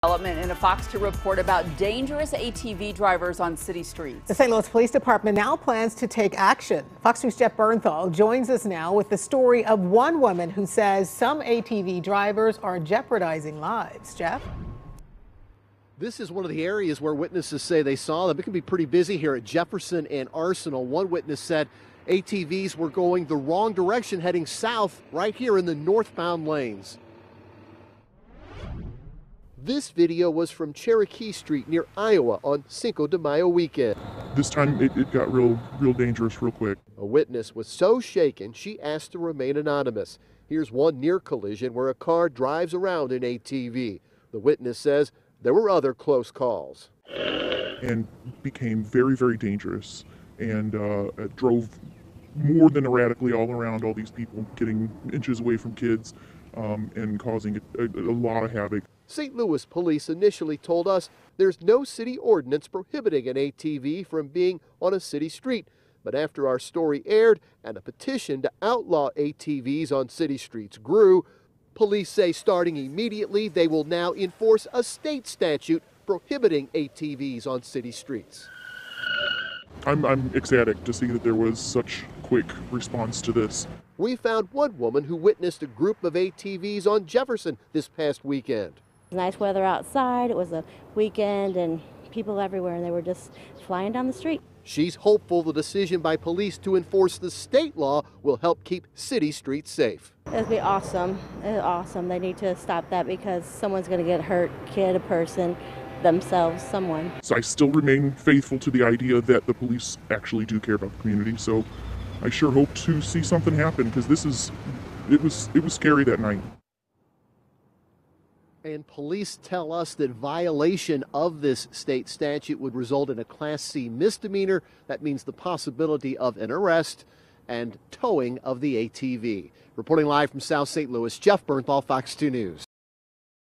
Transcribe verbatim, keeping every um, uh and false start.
Development in a Fox two report about dangerous A T V drivers on city streets. The Saint Louis Police Department now plans to take action. Fox News' Jeff Bernthal joins us now with the story of one woman who says some A T V drivers are jeopardizing lives. Jeff? This is one of the areas where witnesses say they saw them. It can be pretty busy here at Jefferson and Arsenal. One witness said A T Vs were going the wrong direction, heading south right here in the northbound lanes. This video was from Cherokee Street near Iowa on Cinco de Mayo weekend. This time it, it got real, real dangerous real quick. A witness was so shaken she asked to remain anonymous. Here's one near collision where a car drives around an A T V. The witness says there were other close calls. And became very, very dangerous and uh, it drove more than erratically all around all these people, getting inches away from kids um, and causing a, a, a lot of havoc. Saint Louis police initially told us there's no city ordinance prohibiting an A T V from being on a city street. But after our story aired and a petition to outlaw A T Vs on city streets grew, police say starting immediately they will now enforce a state statute prohibiting A T Vs on city streets. I'm, I'm ecstatic to see that there was such quick response to this. We found one woman who witnessed a group of A T Vs on Jefferson this past weekend. Nice weather outside. It was a weekend and people everywhere, and they were just flying down the street. She's hopeful the decision by police to enforce the state law will help keep city streets safe. It'd be awesome. It's awesome. They need to stop that because someone's going to get hurt, kid, a person, themselves, someone. So I still remain faithful to the idea that the police actually do care about the community. So I sure hope to see something happen because this is, it was, it was scary that night. And police tell us that violation of this state statute would result in a Class C misdemeanor. That means the possibility of an arrest and towing of the A T V. Reporting live from South Saint Louis, Jeff Bernthal, Fox two News.